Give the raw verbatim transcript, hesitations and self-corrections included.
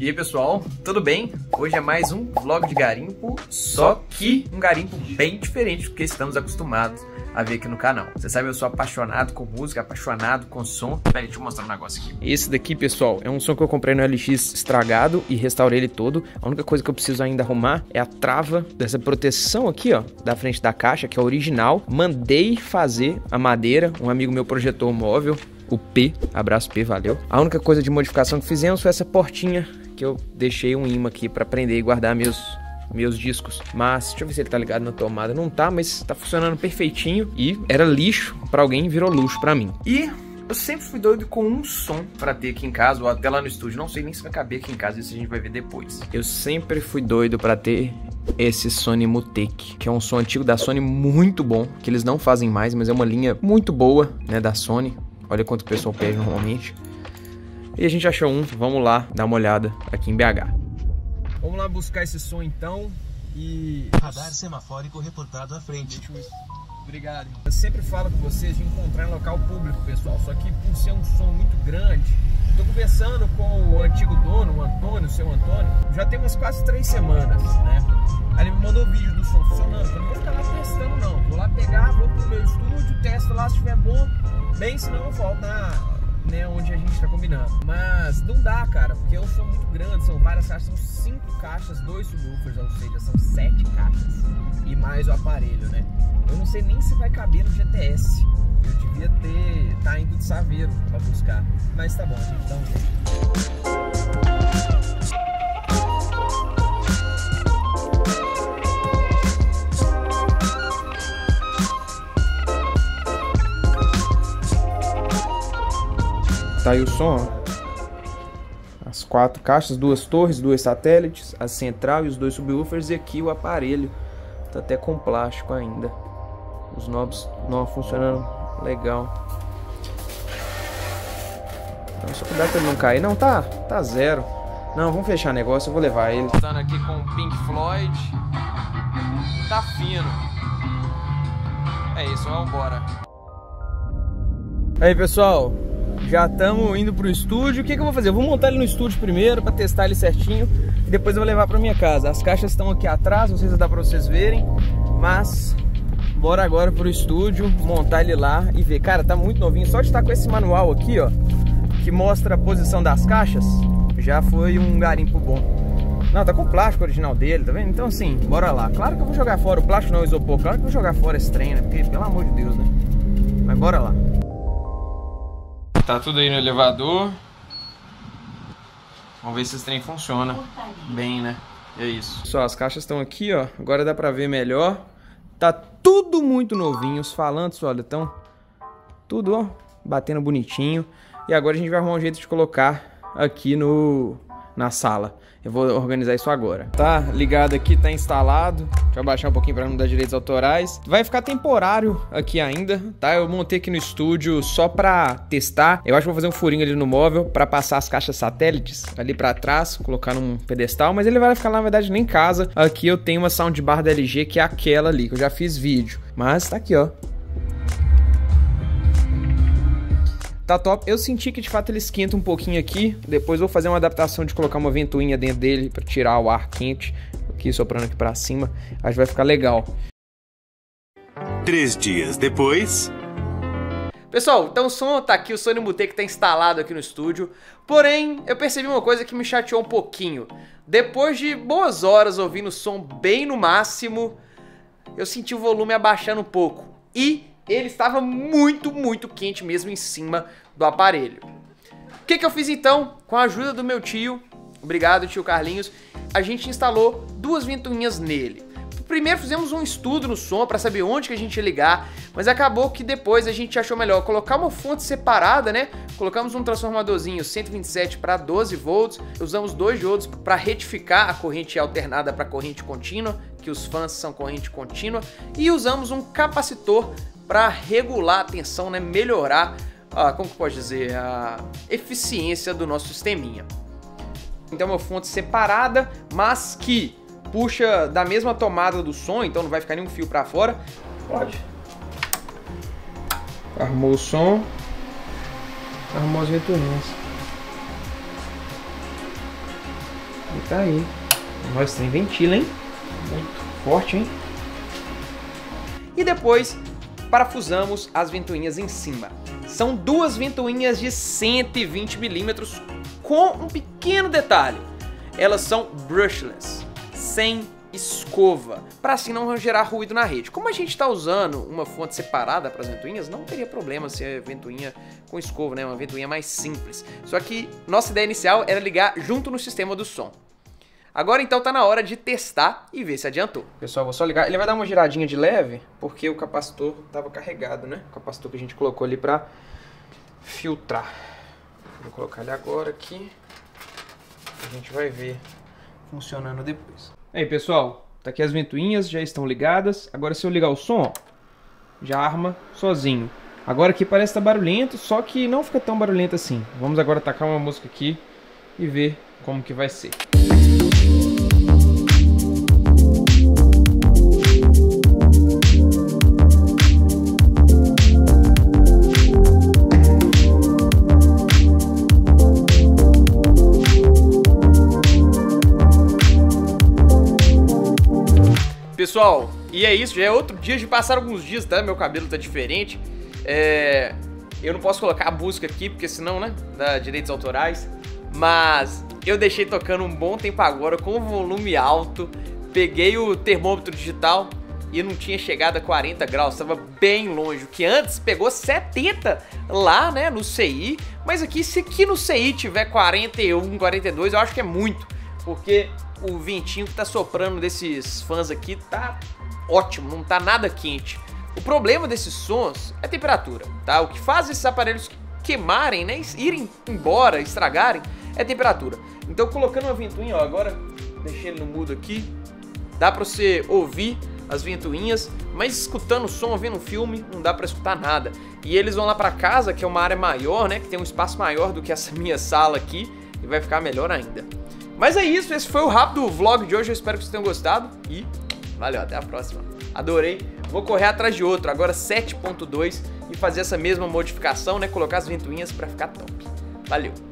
E aí pessoal, tudo bem? Hoje é mais um vlog de garimpo, só que um garimpo bem diferente do que estamos acostumados a ver aqui no canal. Você sabe, eu sou apaixonado com música, apaixonado com som. Peraí, deixa eu mostrar um negócio aqui. Esse daqui, pessoal, é um som que eu comprei no L X estragado e restaurei ele todo. A única coisa que eu preciso ainda arrumar é a trava dessa proteção aqui, ó, da frente da caixa, que é original. Mandei fazer a madeira, um amigo meu projetou o móvel, o P, abraço P, valeu. A única coisa de modificação que fizemos foi essa portinha, que eu deixei um imã aqui pra prender e guardar meus, meus discos. Mas, deixa eu ver se ele tá ligado na tomada. Não tá, mas tá funcionando perfeitinho. E era lixo pra alguém, virou luxo pra mim. E eu sempre fui doido com um som pra ter aqui em casa, ou até lá no estúdio. Não sei nem se vai caber aqui em casa, isso a gente vai ver depois. Eu sempre fui doido pra ter esse Sony Mutec, que é um som antigo da Sony muito bom, que eles não fazem mais, mas é uma linha muito boa, né, da Sony. Olha quanto o pessoal pede normalmente. E a gente achou um, vamos lá dar uma olhada aqui em B H. Vamos lá buscar esse som então. E... radar semafórico reportado à frente. Obrigado. Eu sempre falo com vocês de encontrar em local público, pessoal. Só que por ser um som muito grande, tô conversando com o antigo dono, o Antônio, o seu Antônio, já tem umas quase três semanas, né? Aí ele me mandou vídeo do som funcionando. Eu não vou ficar lá testando não. Vou lá pegar, vou pro meu estúdio, testo lá, se estiver bom, bem, senão eu volto na... né, onde a gente tá combinando. Mas não dá, cara, porque é um som muito grande, são várias caixas, são cinco caixas, dois subwoofers, ou seja, são sete caixas e mais o aparelho, né? Eu não sei nem se vai caber no G T S. Eu devia ter, tá indo de Saveiro pra buscar, mas tá bom, a gente dá um jeito. Tá aí o som, ó. As quatro caixas, duas torres, duas satélites, a central e os dois subwoofers, e aqui o aparelho. Tá até com plástico ainda. Os knobs não funcionando legal. Então, só cuidado pra ele não cair. Não, tá, tá zero. Não, vamos fechar negócio, eu vou levar ele. Estando aqui com o Pink Floyd. Tá fino. É isso, vamos embora. Aí, pessoal. Já estamos indo pro estúdio. O que, que eu vou fazer? Eu vou montar ele no estúdio primeiro para testar ele certinho e depois eu vou levar para minha casa. As caixas estão aqui atrás, não sei se dá para vocês verem, mas bora agora pro estúdio, montar ele lá e ver. Cara, tá muito novinho. Só de estar com esse manual aqui, ó, que mostra a posição das caixas, já foi um garimpo bom. Não, tá com o plástico original dele, tá vendo? Então assim, bora lá. Claro que eu vou jogar fora o plástico, não o isopor. Claro que eu vou jogar fora esse trem, né? Porque, pelo amor de Deus, né? Mas bora lá. Tá tudo aí no elevador. Vamos ver se esse trem funciona bem, né? É isso. Só, as caixas estão aqui, ó. Agora dá pra ver melhor. Tá tudo muito novinho. Os falantes, olha, estão tudo, ó, batendo bonitinho. E agora a gente vai arrumar um jeito de colocar aqui no... na sala. Eu vou organizar isso agora. Tá ligado aqui, tá instalado. Deixa eu abaixar um pouquinho para não dar direitos autorais. Vai ficar temporário aqui ainda, tá? Eu montei aqui no estúdio só pra testar. Eu acho que vou fazer um furinho ali no móvel pra passar as caixas satélites ali pra trás, colocar num pedestal, mas ele vai ficar lá, na verdade, nem em casa. Aqui eu tenho uma soundbar da L G, que é aquela ali, que eu já fiz vídeo. Mas tá aqui, ó. Tá top. Eu senti que de fato ele esquenta um pouquinho aqui. Depois vou fazer uma adaptação de colocar uma ventoinha dentro dele para tirar o ar quente. Aqui soprando aqui para cima. Acho que vai ficar legal. Três dias depois. Pessoal, então o som tá aqui, o Sony Mutec tá instalado aqui no estúdio. Porém, eu percebi uma coisa que me chateou um pouquinho. Depois de boas horas ouvindo o som bem no máximo, eu senti o volume abaixando um pouco. E ele estava muito, muito quente mesmo em cima do aparelho. O que que eu fiz então? Com a ajuda do meu tio, obrigado tio Carlinhos, a gente instalou duas ventoinhas nele. Primeiro fizemos um estudo no som para saber onde que a gente ia ligar, mas acabou que depois a gente achou melhor colocar uma fonte separada, né? Colocamos um transformadorzinho cento e vinte e sete para doze volts, usamos dois diodos para retificar a corrente alternada para corrente contínua, que os fãs são corrente contínua, e usamos um capacitor para regular a tensão, né? Melhorar, ah, como que pode dizer, a eficiência do nosso sisteminha. Então uma fonte separada, mas que puxa da mesma tomada do som, então não vai ficar nenhum fio para fora. Pode. Arrumou o som. Arrumou as ventoinhas. E tá aí. Nós tem ventila, hein? Muito forte, hein? E depois parafusamos as ventoinhas em cima. São duas ventoinhas de cento e vinte milímetros com um pequeno detalhe. Elas são brushless, sem escova, para assim não gerar ruído na rede. Como a gente está usando uma fonte separada para as ventoinhas, não teria problema se a ventoinha com escova, né? Uma ventoinha mais simples. Só que nossa ideia inicial era ligar junto no sistema do som. Agora então tá na hora de testar e ver se adiantou. Pessoal, vou só ligar. Ele vai dar uma giradinha de leve, porque o capacitor estava carregado, né? O capacitor que a gente colocou ali para filtrar. Vou colocar ele agora aqui. A gente vai ver funcionando depois. Aí, pessoal, tá aqui as ventoinhas, já estão ligadas. Agora se eu ligar o som, ó, já arma sozinho. Agora aqui parece que tá barulhento, só que não fica tão barulhento assim. Vamos agora tacar uma música aqui e ver como que vai ser. Pessoal, e é isso, já é outro dia, de passar alguns dias, tá? Meu cabelo tá diferente. É... Eu não posso colocar a música aqui, porque senão, né, dá direitos autorais. Mas eu deixei tocando um bom tempo agora, com volume alto. Peguei o termômetro digital e não tinha chegado a quarenta graus, estava bem longe. O que antes pegou setenta lá, né, no C I. Mas aqui, se aqui no C I tiver quarenta e um, quarenta e dois, eu acho que é muito. Porque o ventinho que tá soprando desses fãs aqui tá ótimo, não tá nada quente. O problema desses sons é a temperatura, tá? O que faz esses aparelhos queimarem, né, irem embora, estragarem, é a temperatura. Então, colocando uma ventoinha, ó, agora deixei ele no mudo aqui, dá pra você ouvir as ventoinhas, mas escutando o som, vendo um filme, não dá pra escutar nada. E eles vão lá pra casa, que é uma área maior, né, que tem um espaço maior do que essa minha sala aqui, e vai ficar melhor ainda. Mas é isso, esse foi o rápido vlog de hoje, eu espero que vocês tenham gostado e valeu, até a próxima. Adorei, vou correr atrás de outro, agora sete ponto dois, e fazer essa mesma modificação, né, colocar as ventoinhas pra ficar top. Valeu!